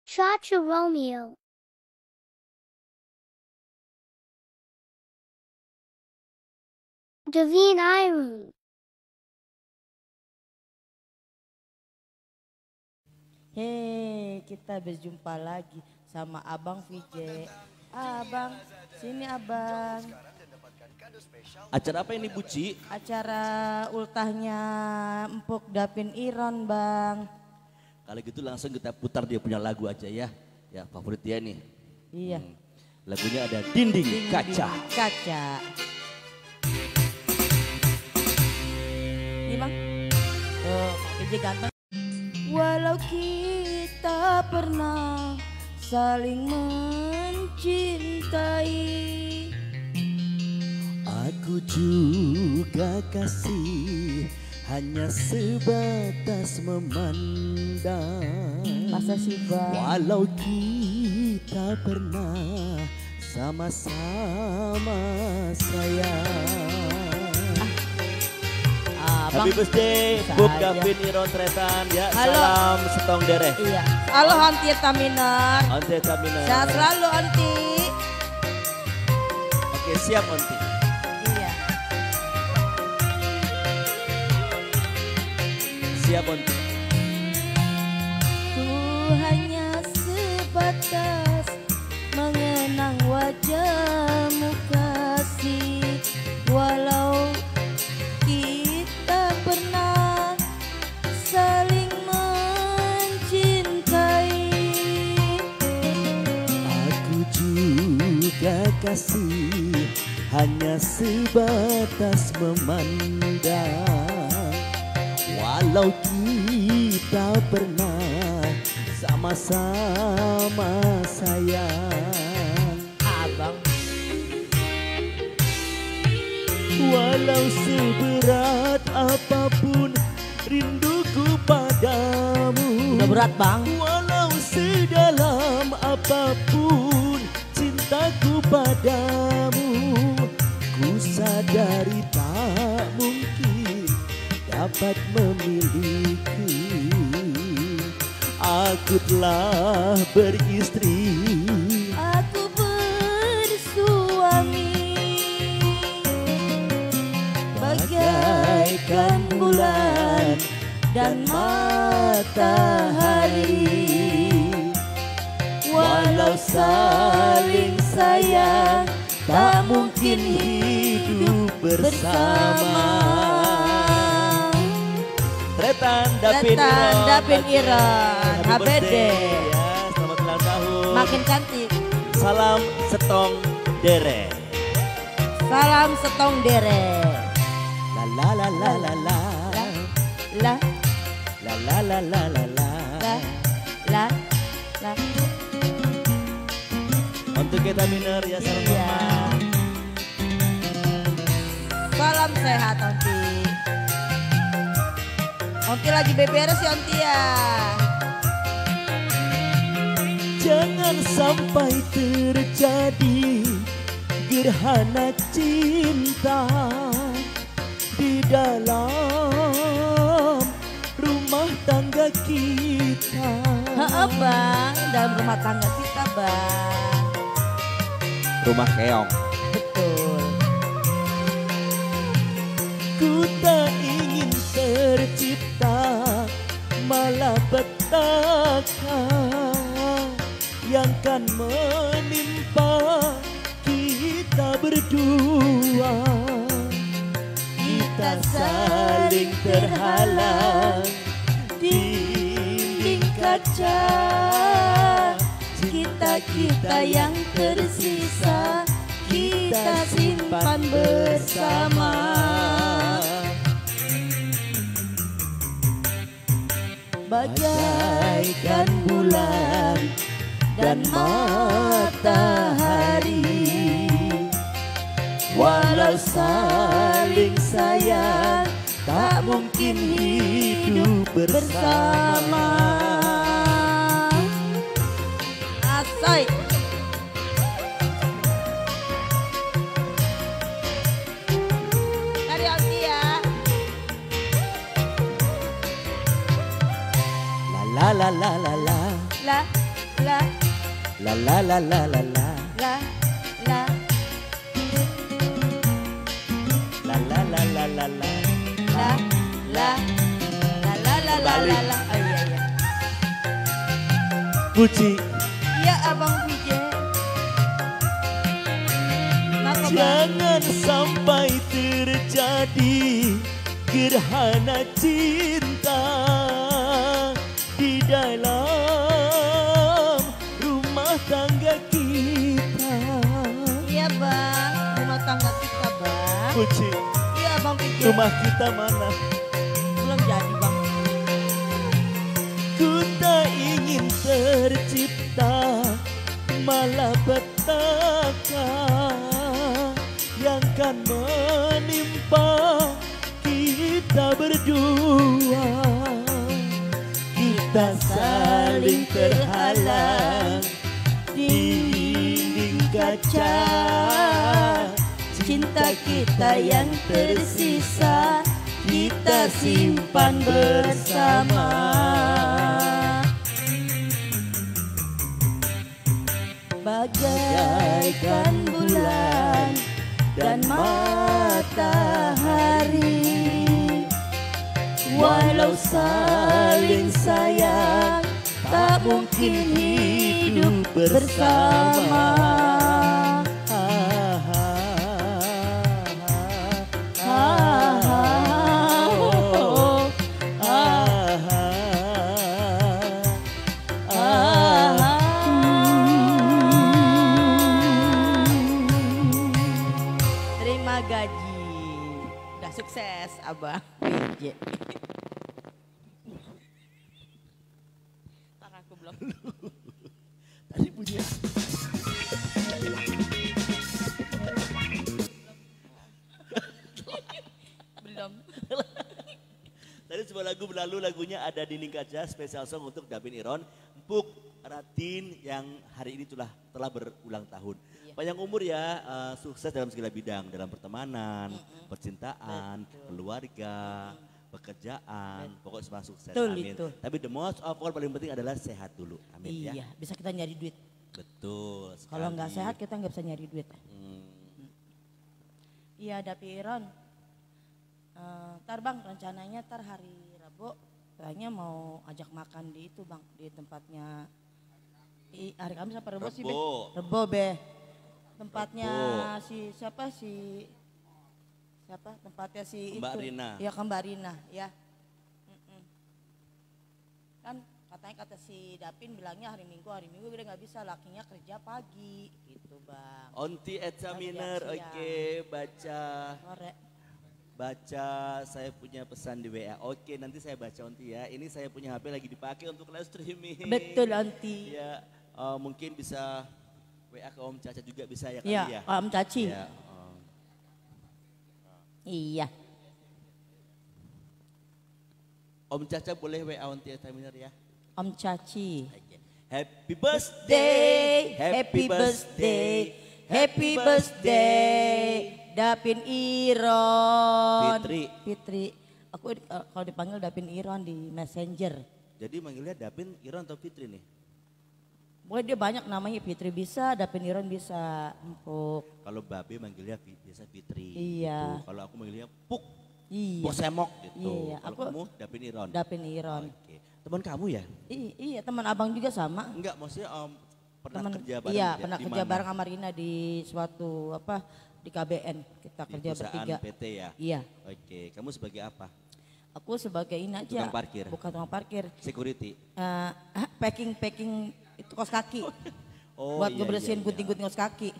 Cha-Cha Romeo. Davine Irene. Hei, kita berjumpa lagi sama Abang VJ. Abang, sini Abang. Acara apa ini Buci? Acara ultahnya Empuk Davine Iron Bang. Kalau gitu langsung kita putar dia punya lagu aja ya. Ya favorit dia nih. Iya. Lagunya ada Dinding Kaca. Kaca. Ini Bang. Tuh, VJ ganteng. Walau kita pernah saling mencintai, aku juga kasih hanya sebatas memandang. masa sih Bang? Walau kita pernah sama-sama sayang. Happy birthday Buk Davine Iron Tretan ya. Halo. Salam setong dereh. Iya. Halo Anti Taminer. Onti Tamina. Sehat selalu Anti. Oke siap Onti. Iya. Siap Onti. Ku hanya sebatas mengenang wajahmu kasih. Walau kita pernah saling mencintai, Aku juga kasih hanya sebatas memandang. Walau kita pernah sama-sama sayang. Abang. Walau seberat apapun rinduku padamu, Udah berat Bang. walau sedalam apapun cintaku padamu, ku sadari tak mungkin dapat memiliki. Aku telah beristri, Aku bersuami, bagaikan bulan dan matahari. Walau saling sayang, tak mungkin hidup bersama. Tretan Davine Tretan Iron. Davine Iron. Happy HBD. birthday ya. Selamat ulang tahun. Makin cantik. Salam setong dereh. Salam setong dere. la la la la la la La la la la la la la. la la. Untuk kita miner ya salam Iya. hormat. Salam sehat Onti. Onti lagi beberes ya Onti ya. Jangan sampai terjadi gerhana cinta di dalam rumah tangga kita. Heeh Bang, dalam rumah tangga kita Bang. Rumah keong. Betul. Ku tak ingin tercipta malapetaka yang kan menimpa kita berdua. Kita saling terhalang dinding kaca. Kita yang tersisa kita simpan bersama. Bagaikan bulan dan matahari, walau saling sayang tak mungkin hidup bersama. Asoy. Dari Onti ya. La la la la la la. La la La la la la la la. la la La la la la la la. la la la. Oh iya iya. Puji. Iya Abang PJ. Kenapa Bang? Jangan sampai terjadi gerhana cinta di dalam rumah tangga kita. Iya Bang, rumah tangga kita Bang. Puji, Iya Abang PJ. rumah kita mana? Belum jadi Bang. Ku tak ingin tercipta malapetaka yang kan menimpa kita berdua. Kita saling terhalang di dinding kaca. Cinta kita yang tersisa kita simpan bersama. Bagaikan bulan dan matahari, walau saling sayang tak mungkin hidup bersama. Terima gaji. Udah sukses Abang PJ. Ntar aku belum. Tadi punya. Belum. Tadi sebuah lagu berlalu, lagunya ada Dinding Kaca, spesial song untuk Davin Iron, Empuk Ratin yang hari ini telah berulang tahun. Iya. Panjang umur ya, sukses dalam segala bidang, dalam pertemanan, percintaan, keluarga, pekerjaan, pokoknya semua sukses, Betul, amin. itu. Tapi the most of all paling penting adalah sehat dulu, amin Iya, ya. bisa kita nyari duit. Betul sekali. Kalau nggak sehat kita nggak bisa nyari duit. Hmm. Iya, Dapiron. Ntar Bang, rencananya ntar hari Rabu kayaknya mau ajak makan di itu Bang, di tempatnya hari Kamis apa Rebo sih Be? Rebo. Rebo Be. Tempatnya Rebo. siapa tempatnya si Mbak itu. Rina. Iya, ke Mbak Rina ya. Kan katanya kata si Dapin bilangnya hari Minggu udah nggak bisa, lakinya kerja pagi gitu Bang. Onti Examiner, Siang. oke, Sore. baca saya punya pesan di WA. Oke, nanti saya baca Onti ya. Ini saya punya HP lagi dipakai untuk live streaming. Betul Onti. Ya, mungkin bisa WA ke Om Caca juga bisa ya kali Iya, ya. Om Caci. Ya, Iya. Om Caca boleh WA Onti Examiner ya. Om Caci. Oke. Happy birthday, Happy birthday, happy birthday, Dapin Iron. Fitri. Aku kalau dipanggil Dapin Iron di Messenger. Jadi manggilnya Dapin, Iron atau Fitri nih? Pokoknya dia banyak namanya, Fitri bisa, Dapin Iron bisa, empuk. Kalau Babe manggilnya biasa Fitri. Iya. Gitu. Kalau aku manggilnya Puk, Iya, Puk Semok gitu. Iya, Kalau aku- kamu Dapin Iron. Dapin Iron. Oke. Teman kamu ya? Iya, teman abang juga sama. Enggak, maksudnya pernah Teman, kerja bareng iya, di- pernah di kerja mana? bareng sama Rina di suatu di KBN. Kita Di kerja perusahaan bertiga. PT ya? Iya. Oke, kamu sebagai apa? Aku sebagai ini aja. Tukang parkir? Bukan tukang parkir. Security? Packing itu kaos kaki. Oh, buat iya, ngebersihin iya, gunting-gunting kaos kaki.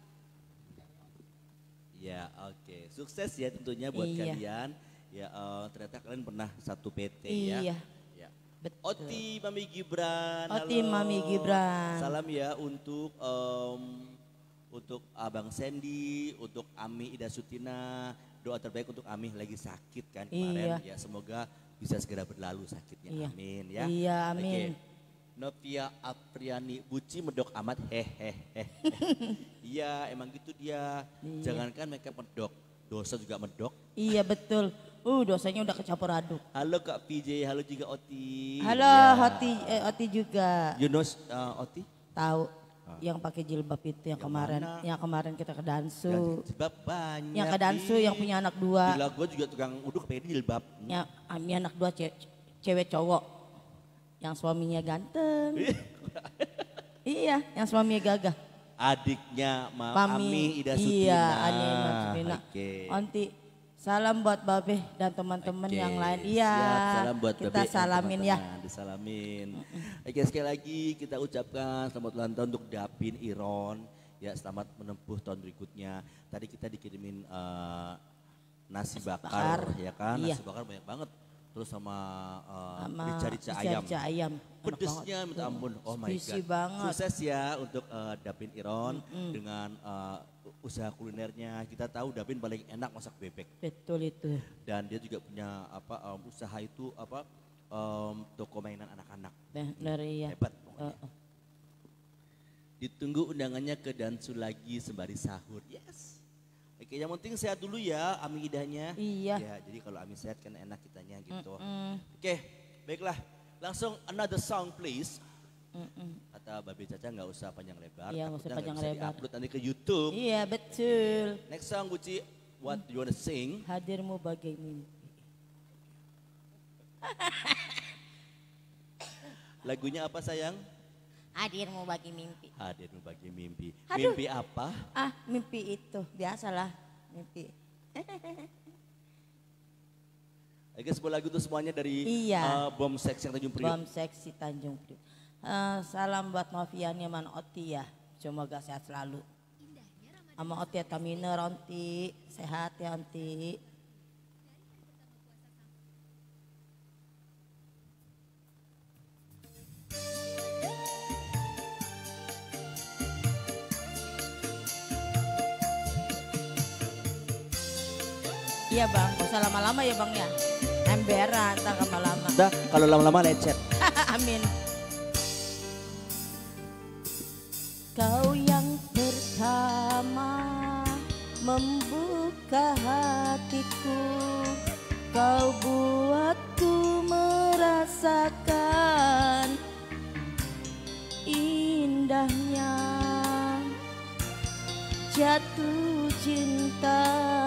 Ya, oke. Sukses ya tentunya buat Iya. kalian. Ya, ternyata kalian pernah satu PT Iya. ya. Ya. Betul. Oti Mami Gibran. Oti halo. Mami Gibran. Salam ya untuk Abang Sandy, untuk Ami Ida Sutina. Doa terbaik untuk Ami lagi sakit kan kemarin. Iya. Ya, semoga bisa segera berlalu sakitnya. Iya. Amin ya. Iya, amin. Oke. Novia Apriani, Buci medok amat, hehehe. Iya, emang gitu dia. Iya. Jangankan mereka medok, dosa juga medok. Iya betul. Dosanya udah kecampur aduk. Halo Kak PJ, halo juga Oti. Halo Ya. Oti juga. Yunus Oti? Tahu yang pakai jilbab itu yang kemarin, mana? yang kemarin kita ke Dansu. Jilbab banyak. Yang ke Dansu yang punya anak dua. Gila gue juga tukang uduk pengen jilbab. Yang punya anak dua cewek cowok. Yang suaminya ganteng. Iya, yang suaminya gagah. Adiknya Pami, Ami Ida Sutina. iya, Ani Ida Sutina. Oke. Onti, salam buat Babe dan teman-teman Oke, yang lain. Iya, siap. Salam buat kita Babe dan salamin ya. teman-teman, Disalamin. Oke, sekali lagi kita ucapkan selamat ulang tahun untuk Davin Iron. Ya, selamat menempuh tahun berikutnya. Tadi kita dikirimin nasi bakar, ya kan? Iya. Nasi bakar banyak banget. Terus sama Sama rica-rica ayam. rica ayam. Enak Pedesnya banget. minta ampun, oh my Juicy god. banget. Sukses ya untuk Davin Iron dengan usaha kulinernya. Kita tahu Davin paling enak masak bebek. Betul itu. Dan dia juga punya usaha itu toko mainan anak-anak. Dari ya. Hebat pokoknya. Ditunggu undangannya ke Dansu lagi sembari sahur. Yes. Oke, yang penting sehat dulu ya Ami Idahnya. Iya. Ya, jadi kalau Ami sehat kan enak kitanya gitu. Oke, baiklah. Langsung another song please. Kata Babe Caca nggak usah panjang lebar. Iya, nggak usah takutnya panjang bisa lebar. di-upload nanti ke YouTube. Iya betul. Next song Guci, what do you wanna sing? Hadirmu bagai mimpi. Lagunya apa sayang? Hadirmu bagi mimpi. Hadirmu bagi mimpi. Aduh. Mimpi apa? Mimpi itu biasalah mimpi. Oke, sebuah lagu itu semuanya dari Iya. Bom Sex yang Tanjung Priok. Bom seksi Tanjung Priok. Salam buat Novian Yaman Oti ya. Semoga sehat selalu. Sama Oti Tamina Ronti. Sehat ya Onti. Iya bang, gak usah lama-lama ya bang ya. Emberan, tak lama-lama. Udah, kalau lama-lama lecet. Amin. Kau yang pertama membuka hatiku, kau buatku merasakan indahnya jatuh cinta.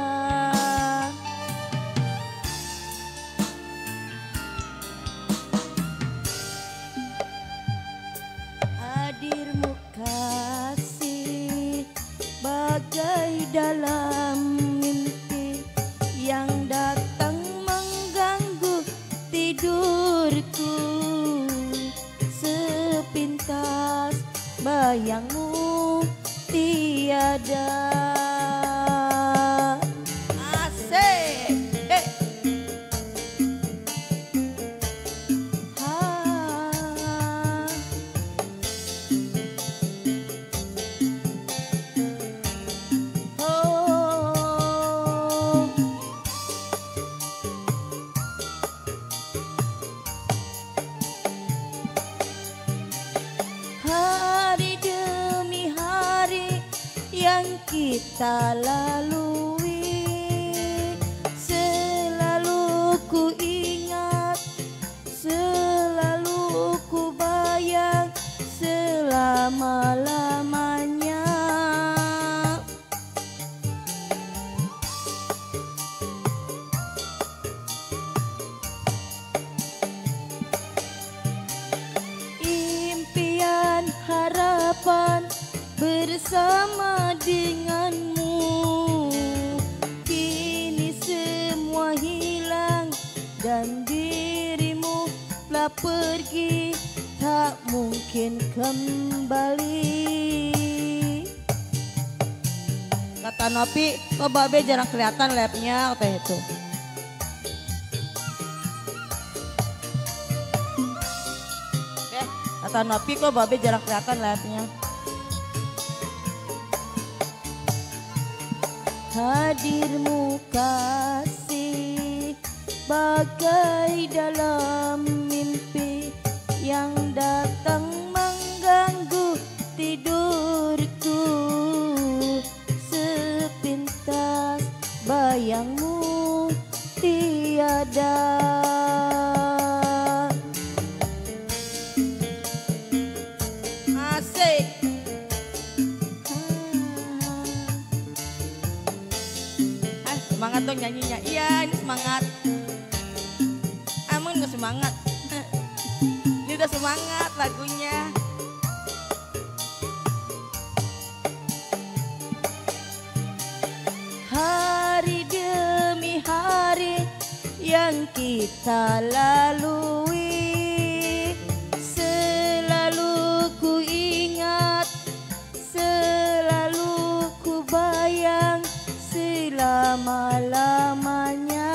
Hadirmu kasih bagai dalam mimpi yang datang mengganggu tidurku. Sepintas bayangmu tiada. Asik. Oh. Hari demi hari yang kita lalui, selalu ku ingat, selalu ku bayang selama-lamanya. Impian harapan bersama denganmu, kini semua hilang dan dirimu telah pergi, tak mungkin kembali. Kata Nopi, kok Babe jarang kelihatan labnya kata itu. Kata Nopi, kok Babe jarang kelihatan labnya. Hadirmu kasih bagai dalam mimpi yang datang mengganggu tidurku. Sepintas bayangmu tiada. Asik. Semangat dong nyanyinya. Iya, ini semangat. Emang gak semangat? Ini udah semangat lagunya. Hari demi hari yang kita lalui, selalu ku ingat, selalu ku bayang selama-lamanya.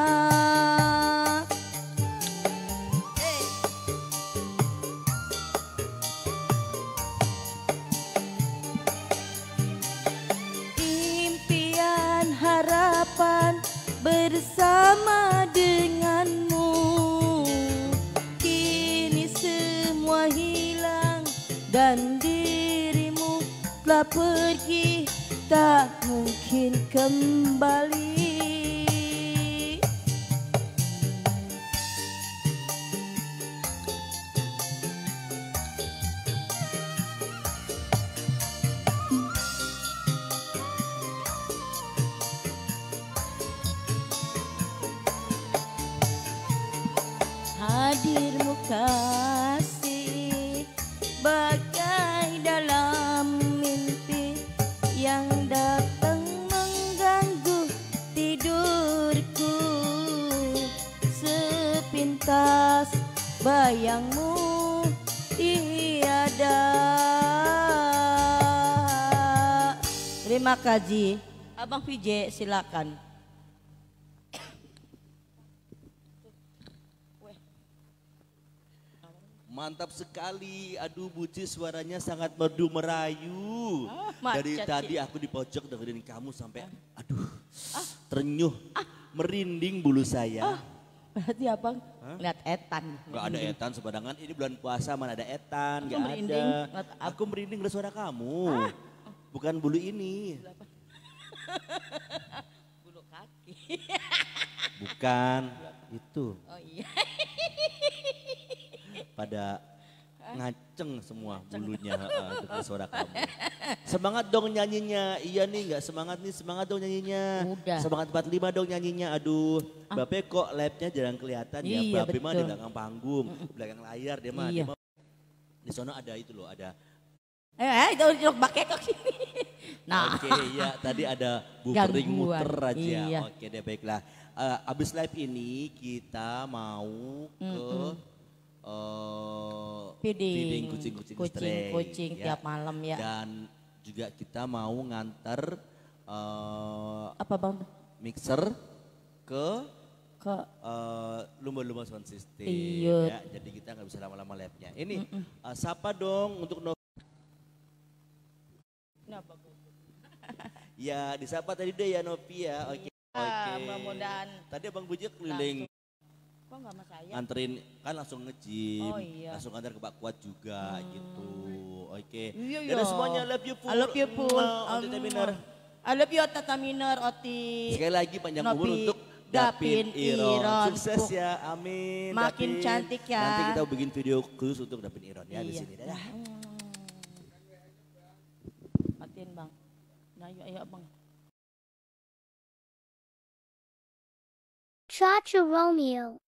Impian harapan bersama denganmu, kini semua hilang dan dirimu telah pergi, tak mungkin kembali. Hadirmu kasih bagai dalam mimpi yang datang mengganggu tidurku, sepintas bayangmu tiada. Terima kasih. Abang VJ silakan. Mantap sekali, aduh Buci suaranya sangat merdu merayu. Dari tadi aku di pojok dengerin kamu sampai aduh terenyuh, merinding bulu saya. Berarti abang lihat etan. Gak ada etan sebadangan, ini bulan puasa mana ada etan, gak merinding, ada. Aku merinding dari suara kamu, bukan bulu ini. Bulu kaki. Bukan, itu. Oh iya. Pada ngaceng semua bulunya dengan suara kamu. Semangat dong nyanyinya. Iya nih nggak semangat nih, semangat dong nyanyinya. Udah. Semangat 45 dong nyanyinya. Aduh, Bape kok labnya jarang kelihatan ya. Iya, Bape mah di betul. belakang panggung, belakang layar dia mah. Iya. Dia mah di sana ada itu loh, ada. Itu jok pakai kok sini. Nah. Oke, ya tadi ada buffering Gangguan. muter aja. Iya. Oke deh baiklah. Abis live ini kita mau ke feeding kucing ya. tiap malam ya. Dan juga kita mau nganter Apa bang? mixer ke Ke lumba-lumba sound system. Iya. Ya, jadi kita nggak bisa lama-lama live-nya. Ini siapa dong untuk Kenapa Bu? ya disapa tadi deh ya Novi ya. Oke. Oke. Mudah-mudahan. Tadi Abang Bujik keliling Kok nggak sama saya? nganterin kan langsung nge-gym, Oh, iya. langsung nganter ke Pak Kuat juga gitu. Oke. Iya, Dadah iya. semuanya, love you full. I love you full. Oti Miner. I love you Tata Miner, Oti. Sekali lagi panjang Novi, umur untuk Dapin Iron. Sukses ya, amin. Makin Dapin. cantik ya. Nanti kita bikin video khusus untuk Dapin Iron ya di Iya. sini. Dadah. Matiin bang. Nah ayo bang. Cha Cha Romeo.